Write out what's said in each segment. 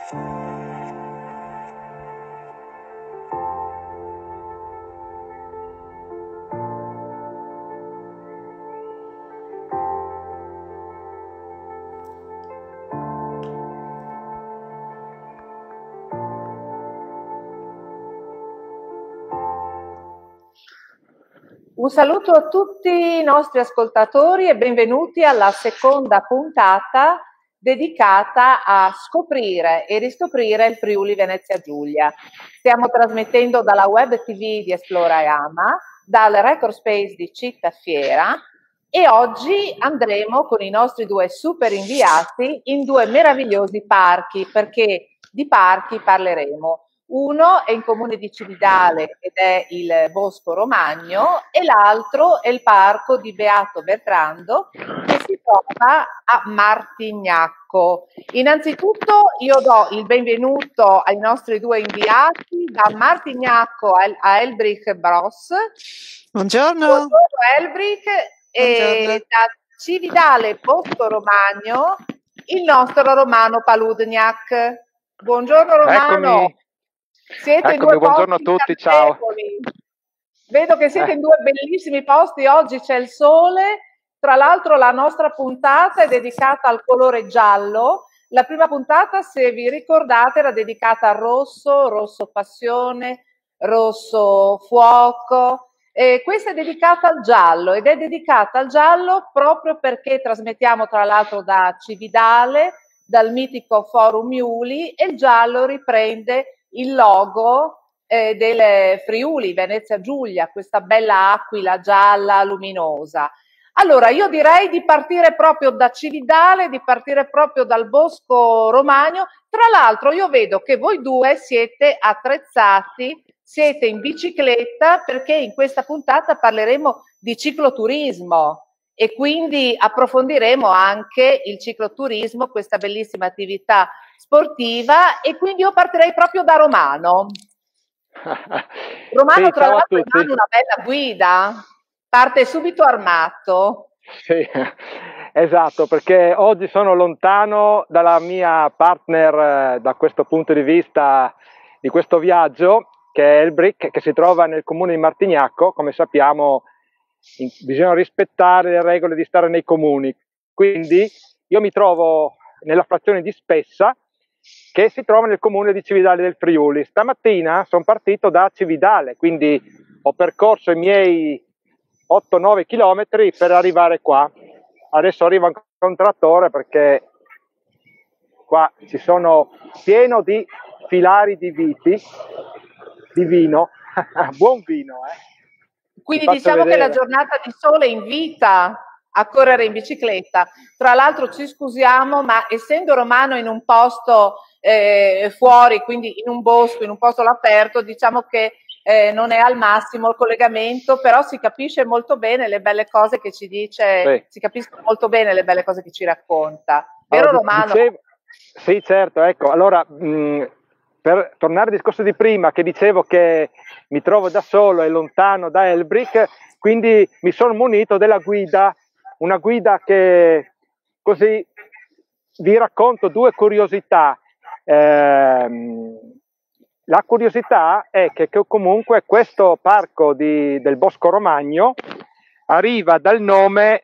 Un saluto a tutti i nostri ascoltatori e benvenuti alla seconda puntata dedicata a scoprire e riscoprire il Friuli Venezia Giulia. Stiamo trasmettendo dalla web TV di Esplora e Ama, dal Record Space di Città Fiera, e oggi andremo con i nostri due super inviati in due meravigliosi parchi, perché di parchi parleremo. Uno è in comune di Cividale ed è il Bosco Romagno e l'altro è il parco di Beato Bertrando che si trova a Martignacco. Innanzitutto io do il benvenuto ai nostri due inviati da Martignacco a Elbrich Bros. Buongiorno. Buongiorno Elbrich. E da Cividale Bosco Romagno il nostro Romano Paludniak. Buongiorno Romano. Eccomi. Siete in due buongiorno a tutti, ciao. Vedo che siete in due bellissimi posti, oggi c'è il sole, tra l'altro la nostra puntata è dedicata al colore giallo. La prima puntata, se vi ricordate, era dedicata al rosso, rosso passione, rosso fuoco. E questa è dedicata al giallo ed è dedicata al giallo proprio perché trasmettiamo tra l'altro da Cividale, dal mitico Forum Iuli, e il giallo riprende il logo del Friuli Venezia Giulia, questa bella aquila gialla luminosa. Allora io direi di partire proprio da Cividale, di partire proprio dal Bosco Romagno. Tra l'altro io vedo che voi due siete attrezzati, siete in bicicletta, perché in questa puntata parleremo di cicloturismo e quindi approfondiremo anche il cicloturismo, questa bellissima attività sportiva, e quindi io partirei proprio da Romano. Romano, Sì, tra ciao a l'altro, è tutti. una bella guida, parte subito armato. Sì, esatto, perché oggi sono lontano dalla mia partner da questo punto di vista di questo viaggio, che è Elbrich, che si trova nel comune di Martignacco. Come sappiamo bisogna rispettare le regole di stare nei comuni, quindi io mi trovo nella frazione di Spessa, che si trova nel comune di Cividale del Friuli. Stamattina sono partito da Cividale, quindi ho percorso i miei 8-9 chilometri per arrivare qua. Adesso arrivo anche un trattore perché qua ci sono pieno di filari di viti, di vino, buon vino. Quindi diciamo che la giornata di sole invita a correre in bicicletta. Tra l'altro ci scusiamo, ma essendo Romano in un posto fuori, quindi in un bosco, in un posto all'aperto, diciamo che non è al massimo il collegamento, però si capisce molto bene le belle cose che ci dice, si capiscono molto bene le belle cose che ci racconta. Vero Romano? Sì, certo, ecco. Allora, per tornare al discorso di prima, che dicevo che mi trovo da solo e lontano da Elbrich, quindi mi sono munito della guida, una guida che così vi racconto due curiosità. La curiosità è che comunque questo parco del Bosco Romagno arriva dal nome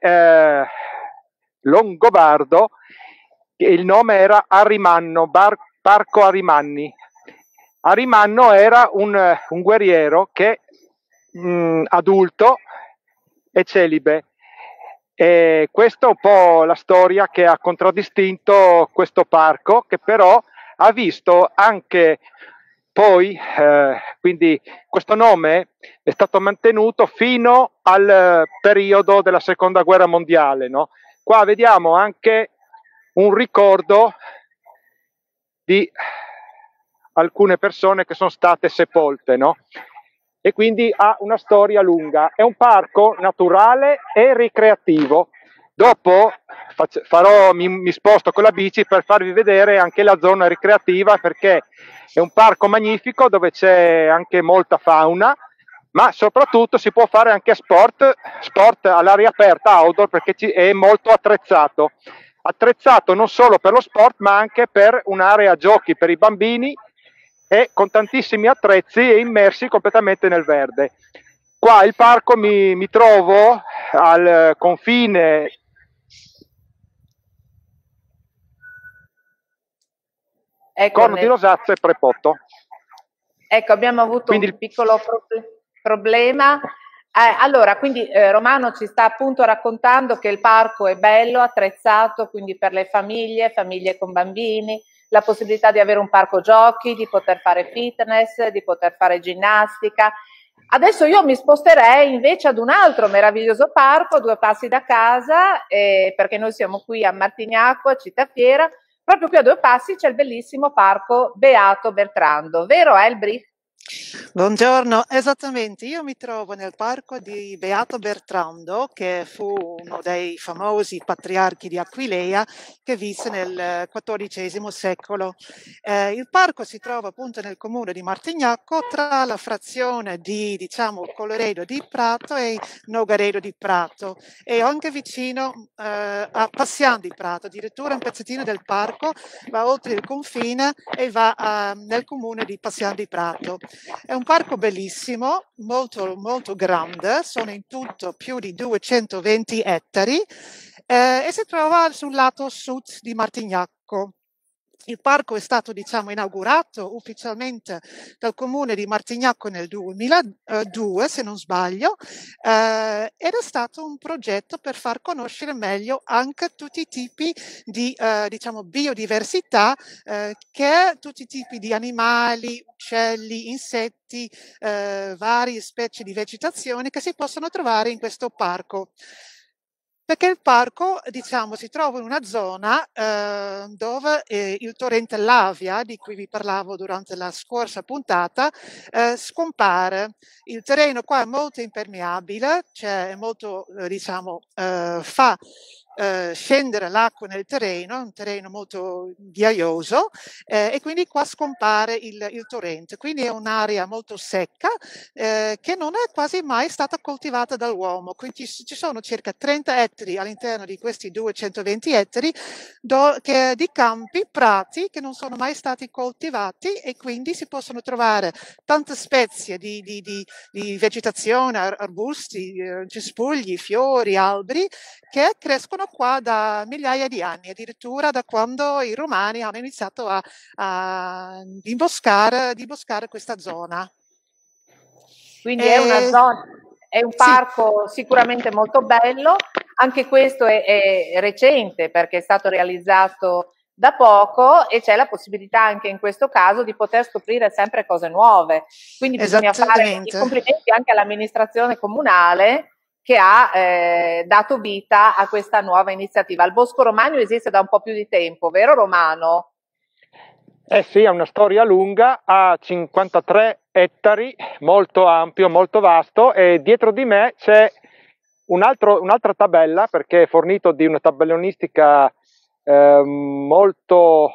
longobardo, il nome era Arimanno, Parco Arimanni. Arimanno era un guerriero che adulto e celibe. E questa è un po' la storia che ha contraddistinto questo parco, che però ha visto anche poi, quindi questo nome è stato mantenuto fino al periodo della seconda guerra mondiale, no? Qua vediamo anche un ricordo di alcune persone che sono state sepolte, no? E quindi ha una storia lunga. È un parco naturale e ricreativo. Dopo mi sposto con la bici per farvi vedere anche la zona ricreativa, perché è un parco magnifico dove c'è anche molta fauna, ma soprattutto si può fare anche sport all'aria aperta, outdoor, perché è molto attrezzato. attrezzato non solo per lo sport ma anche per un'area giochi per i bambini e con tantissimi attrezzi e immersi completamente nel verde. Qua il parco mi trovo al confine Corno di Rosazzo e Prepotto. Ecco, abbiamo avuto quindi un piccolo problema. Allora, quindi Romano ci sta appunto raccontando che il parco è bello, attrezzato, quindi per le famiglie con bambini, la possibilità di avere un parco giochi, di poter fare fitness, di poter fare ginnastica. Adesso io mi sposterei invece ad un altro meraviglioso parco, a 2 passi da casa, perché noi siamo qui a Martignacco, a Cittafiera. Proprio qui a 2 passi c'è il bellissimo parco Beato Bertrando, vero Elbrich? Buongiorno, esattamente, io mi trovo nel parco di Beato Bertrando, che fu uno dei famosi patriarchi di Aquileia che visse nel XIV secolo. Il parco si trova appunto nel comune di Martignacco tra la frazione di, diciamo, Colloredo di Prato e Nogaredo di Prato e anche vicino a Passian di Prato, addirittura un pezzettino del parco va oltre il confine e va nel comune di Passian di Prato. È un parco bellissimo, molto, molto grande, sono in tutto più di 220 ettari e si trova sul lato sud di Martignacco. Il parco è stato, diciamo, inaugurato ufficialmente dal comune di Martignacco nel 2002, se non sbaglio, ed è stato un progetto per far conoscere meglio anche tutti i tipi di, diciamo, biodiversità, che tutti i tipi di animali, uccelli, insetti, varie specie di vegetazione che si possono trovare in questo parco. Perché il parco, diciamo, si trova in una zona dove il torrente Lavia, di cui vi parlavo durante la scorsa puntata, scompare. Il terreno qua è molto impermeabile, cioè è molto, diciamo, fa scendere l'acqua nel terreno, è un terreno molto ghiaioso e quindi qua scompare il torrente. Quindi è un'area molto secca che non è quasi mai stata coltivata dall'uomo. Quindi ci sono circa 30 ettari all'interno di questi 220 ettari di campi, prati che non sono mai stati coltivati e quindi si possono trovare tante spezie di vegetazione, arbusti, cespugli, fiori, alberi che crescono qua da migliaia di anni, addirittura da quando i romani hanno iniziato a imboscare questa zona. Quindi è una zona, è un parco sicuramente molto bello, anche questo è recente perché è stato realizzato da poco e c'è la possibilità anche in questo caso di poter scoprire sempre cose nuove. Quindi bisogna fare i complimenti anche all'amministrazione comunale che ha dato vita a questa nuova iniziativa. Il Bosco Romano esiste da un po' più di tempo, vero Romano? Eh sì, ha una storia lunga, ha 53 ettari, molto ampio, molto vasto e dietro di me c'è un'altra tabella perché è fornito di una tabellonistica molto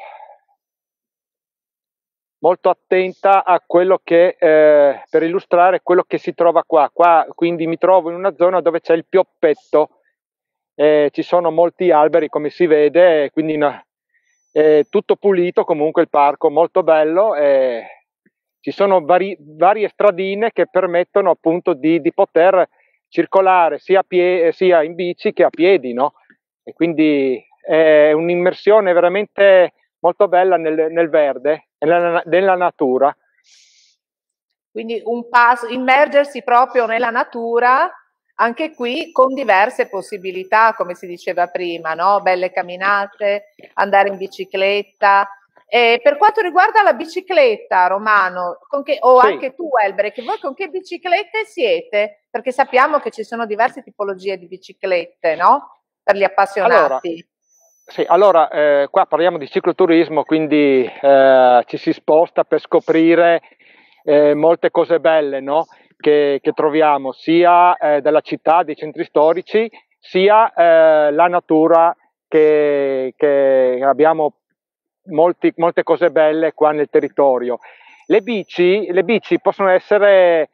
attenta a quello che per illustrare quello che si trova qua. Quindi mi trovo in una zona dove c'è il pioppetto, ci sono molti alberi come si vede, quindi tutto pulito comunque il parco, molto bello, ci sono varie stradine che permettono appunto di poter circolare sia in bici che a piedi, no? E quindi è un'immersione veramente molto bella nel verde, nella natura. Quindi un passo, immergersi proprio nella natura, anche qui con diverse possibilità, come si diceva prima, no? Belle camminate, andare in bicicletta. E per quanto riguarda la bicicletta, Romano, anche tu, Elbrech, voi con che biciclette siete? Perché sappiamo che ci sono diverse tipologie di biciclette, no? Per gli appassionati. Allora, qua parliamo di cicloturismo, quindi ci si sposta per scoprire molte cose belle, no? che troviamo sia della città, dei centri storici, sia la natura che abbiamo molte cose belle qua nel territorio. Le bici possono essere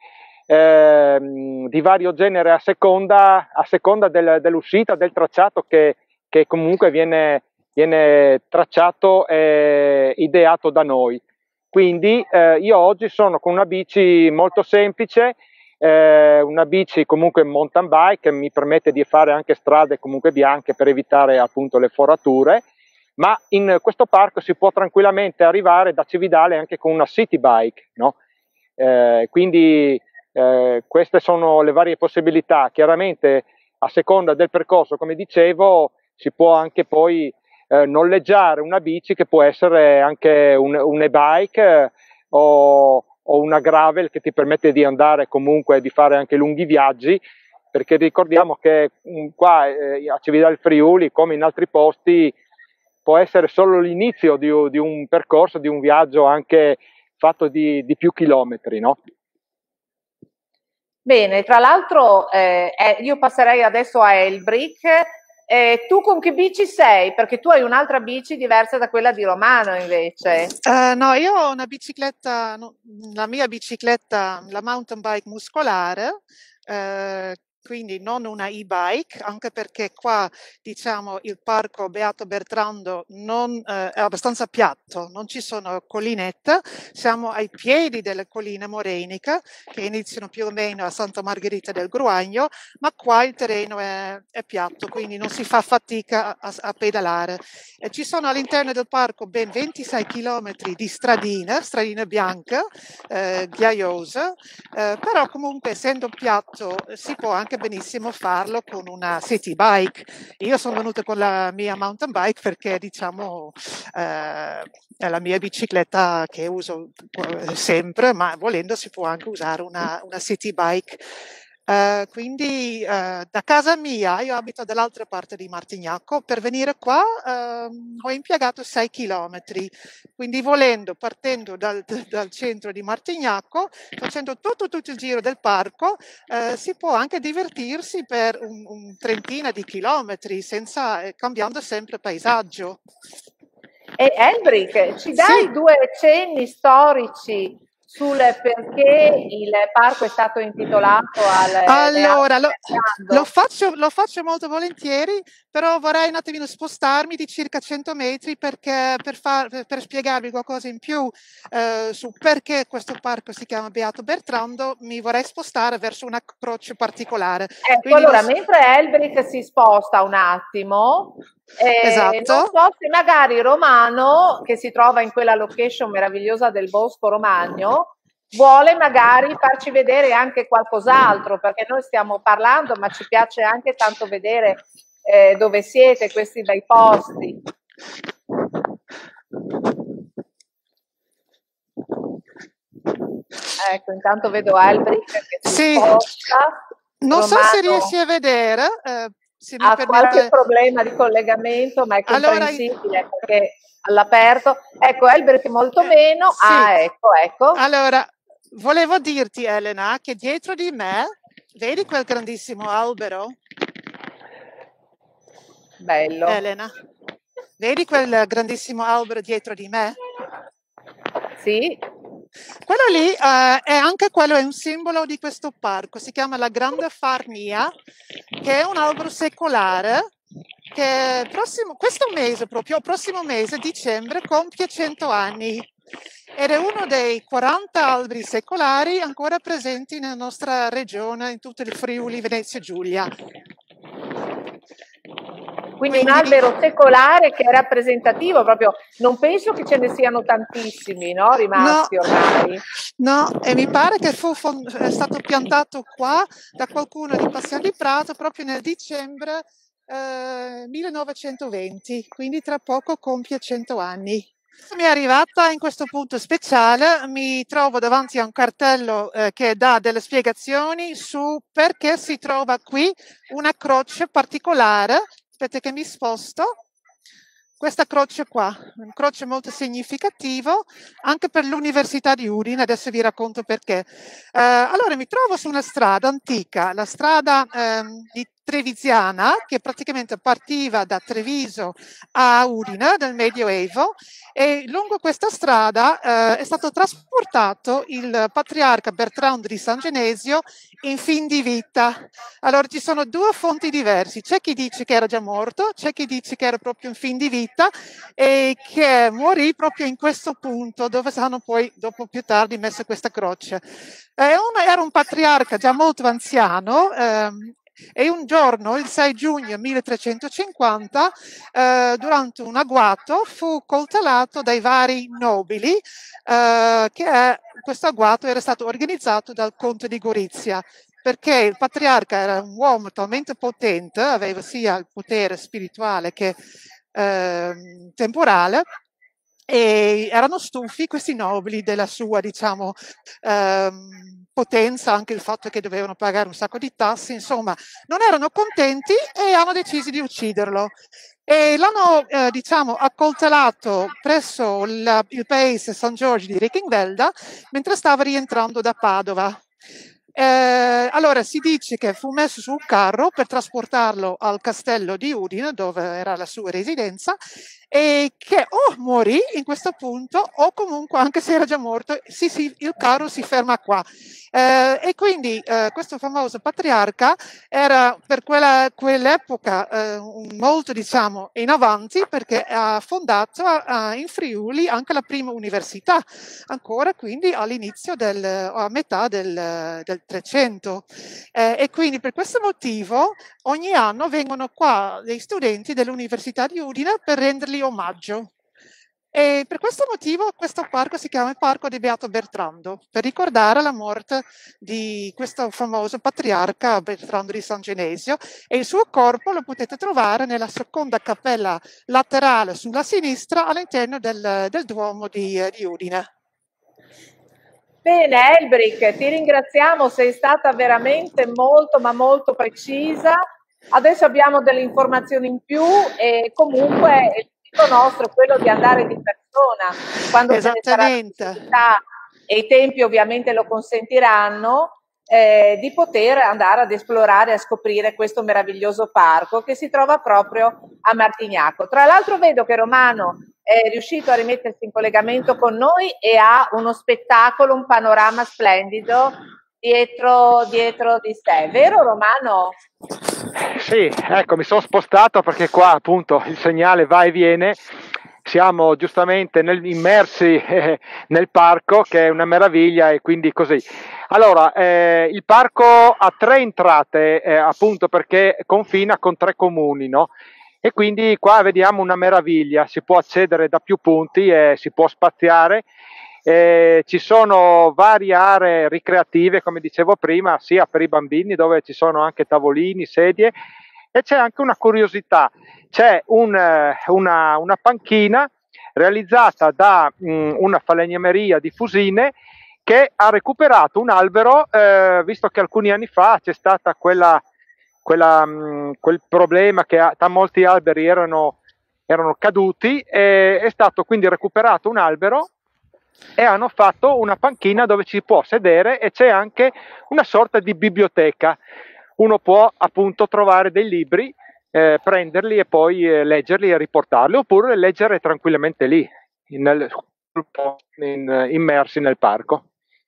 di vario genere a seconda dell'uscita, del tracciato che che comunque viene tracciato e ideato da noi. Quindi io oggi sono con una bici molto semplice, una bici comunque mountain bike che mi permette di fare anche strade comunque bianche per evitare appunto le forature, ma in questo parco si può tranquillamente arrivare da Cividale anche con una city bike, no? Quindi queste sono le varie possibilità. Chiaramente a seconda del percorso, come dicevo, si può anche poi noleggiare una bici che può essere anche un e-bike o una gravel che ti permette di andare comunque, di fare anche lunghi viaggi, perché ricordiamo che qua a Cividale Friuli, come in altri posti, può essere solo l'inizio di un percorso, di un viaggio anche fatto di più chilometri, no? Bene, tra l'altro io passerei adesso a Elbrick. Tu con che bici sei? Perché tu hai un'altra bici diversa da quella di Romano invece. No, io ho una bicicletta, la mia bicicletta, la mountain bike muscolare, quindi non una e-bike, anche perché qua diciamo il parco Beato Bertrando è abbastanza piatto, non ci sono collinette, siamo ai piedi delle colline moreniche che iniziano più o meno a Santa Margherita del Gruagno, ma qua il terreno è piatto, quindi non si fa fatica a pedalare. E ci sono all'interno del parco ben 26 km di stradine bianche, ghiaiose, però comunque essendo piatto si può anche benissimo farlo con una city bike. Io sono venuta con la mia mountain bike perché diciamo è la mia bicicletta che uso sempre, ma volendo si può anche usare una city bike. Quindi da casa mia, io abito dall'altra parte di Martignacco, per venire qua ho impiegato 6 chilometri, quindi volendo, partendo dal centro di Martignacco, facendo tutto il giro del parco, si può anche divertirsi per un trentina di chilometri, cambiando sempre paesaggio. E Elbrick, ci dai due cenni storici sul perché il parco è stato intitolato allora lo faccio molto volentieri, però vorrei un attimino spostarmi di circa 100 metri perché per spiegarvi qualcosa in più su perché questo parco si chiama Beato Bertrando mi vorrei spostare verso una croce particolare. Allora mentre Elbrick si sposta un attimo, esatto. non so se magari Romano, che si trova in quella location meravigliosa del Bosco Romagno, vuole magari farci vedere anche qualcos'altro, perché noi stiamo parlando, ma ci piace anche tanto vedere dove siete, questi bei posti. Ecco, intanto vedo Elbrick che si sposta. Non Romano so se riesci a vedere. Se mi ha qualche problema di collegamento, ma è comprensibile perché all'aperto. Ecco, Elbrick molto meno. Sì. Ecco. Allora, volevo dirti, Elena, che dietro di me, vedi quel grandissimo albero? Bello. Elena, vedi quel grandissimo albero dietro di me? Sì. Quello lì è anche quello, è un simbolo di questo parco, si chiama la Grande Farnia, che è un albero secolare che questo prossimo mese, dicembre, compie 100 anni ed è uno dei 40 alberi secolari ancora presenti nella nostra regione, in tutto il Friuli, Venezia Giulia. Quindi un albero secolare che è rappresentativo, proprio non penso che ce ne siano tantissimi, no? Rimasti ormai. No, e mi pare che è stato piantato qua da qualcuno di Passiano di Prato proprio nel dicembre 1920, quindi tra poco compie 100 anni. Mi è arrivata in questo punto speciale, mi trovo davanti a un cartello che dà delle spiegazioni su perché si trova qui una croce particolare. Aspetta che mi sposto. Questa croce qua, una croce molto significativa anche per l'Università di Udine, adesso vi racconto perché. Allora mi trovo su una strada antica, la strada trevigiana che praticamente partiva da Treviso a Udine nel Medioevo, e lungo questa strada è stato trasportato il patriarca Bertrando di San Genesio in fin di vita. Allora ci sono due fonti diverse, c'è chi dice che era già morto, c'è chi dice che era proprio in fin di vita e che morì proprio in questo punto dove hanno poi dopo più tardi messo questa croce. Era un patriarca già molto anziano, e un giorno, il 6 giugno 1350, durante un agguato, fu coltellato dai vari nobili, questo agguato era stato organizzato dal conte di Gorizia, perché il patriarca era un uomo talmente potente, aveva sia il potere spirituale che temporale, e erano stufi questi nobili della sua, diciamo, potenza, anche il fatto che dovevano pagare un sacco di tasse, insomma, non erano contenti e hanno deciso di ucciderlo. E l'hanno, diciamo, accoltellato presso il paese San Giorgio di Reichenwälde mentre stava rientrando da Padova. Allora si dice che fu messo su un carro per trasportarlo al castello di Udine, dove era la sua residenza, e che o morì in questo punto o comunque, anche se era già morto, il carro si ferma qua. E quindi questo famoso patriarca era per quell'epoca molto, diciamo, in avanti, perché ha fondato in Friuli anche la prima università, ancora quindi all'inizio a metà del 300. E quindi per questo motivo ogni anno vengono qua dei studenti dell'Università di Udine per rendergli omaggio. E per questo motivo questo parco si chiama il Parco di Beato Bertrando, per ricordare la morte di questo famoso patriarca Bertrando di San Genesio, e il suo corpo lo potete trovare nella seconda cappella laterale sulla sinistra all'interno del Duomo di Udine. Bene, Elbrick, ti ringraziamo, sei stata veramente molto ma molto precisa. Adesso abbiamo delle informazioni in più e comunque il invito nostro è quello di andare di persona quando ce ne sarà la possibilità e i tempi ovviamente lo consentiranno, di poter andare ad esplorare e a scoprire questo meraviglioso parco che si trova proprio a Martignacco. Tra l'altro vedo che Romano è riuscito a rimettersi in collegamento con noi e ha uno spettacolo, un panorama splendido dietro di sé, vero Romano? Sì, ecco, mi sono spostato perché qua appunto il segnale va e viene. Siamo giustamente immersi nel parco, che è una meraviglia, e quindi così. Allora, il parco ha 3 entrate, appunto perché confina con 3 comuni, no? E quindi qua vediamo una meraviglia, si può accedere da più punti e si può spaziare. Ci sono varie aree ricreative, come dicevo prima, sia per i bambini, dove ci sono anche tavolini, sedie, e c'è anche una curiosità, c'è una panchina realizzata da una falegnameria di Fusine, che ha recuperato un albero, visto che alcuni anni fa c'è stata quel problema che molti alberi erano caduti, e è stato quindi recuperato un albero e hanno fatto una panchina dove ci può sedere, e c'è anche una sorta di biblioteca. Uno può appunto trovare dei libri, prenderli e poi leggerli e riportarli, oppure leggere tranquillamente lì, immersi nel parco.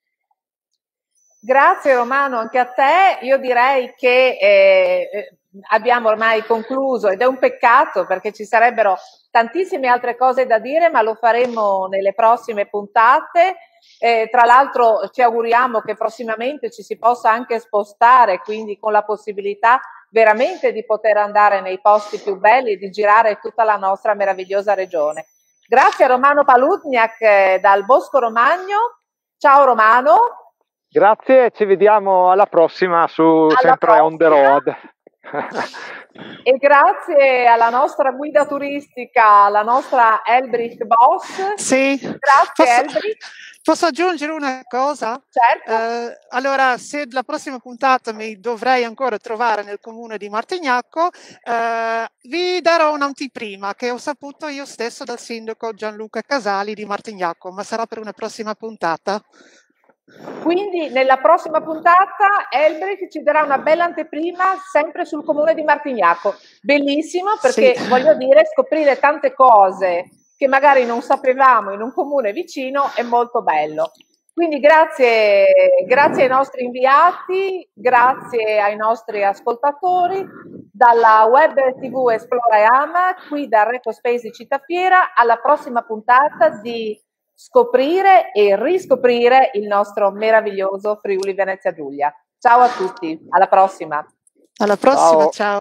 Grazie Romano, anche a te. Io direi che abbiamo ormai concluso, ed è un peccato perché ci sarebbero tantissime altre cose da dire, ma lo faremo nelle prossime puntate. Tra l'altro ci auguriamo che prossimamente ci si possa anche spostare, quindi con la possibilità veramente di poter andare nei posti più belli e di girare tutta la nostra meravigliosa regione. Grazie a Romano Palutniak dal Bosco Romagno. Ciao Romano. Grazie, ci vediamo alla prossima sempre on the road. E grazie alla nostra guida turistica, la nostra Elbrick Boss. Sì. Grazie Elbrick. Posso aggiungere una cosa? Certo. Allora, se la prossima puntata mi dovrei ancora trovare nel comune di Martignacco, vi darò un'anteprima che ho saputo io stesso dal sindaco Gianluca Casali di Martignacco, ma sarà per una prossima puntata. Quindi nella prossima puntata Elbrich ci darà una bella anteprima sempre sul comune di Martignaco. Bellissimo, perché Sì. voglio dire, scoprire tante cose che magari non sapevamo in un comune vicino è molto bello. Quindi grazie ai nostri inviati, grazie ai nostri ascoltatori, dalla web TV Esplora e Ama, qui da Recospace di Cittafiera, alla prossima puntata di scoprire e riscoprire il nostro meraviglioso Friuli Venezia Giulia. Ciao a tutti, alla prossima. Alla prossima, Ciao. ciao.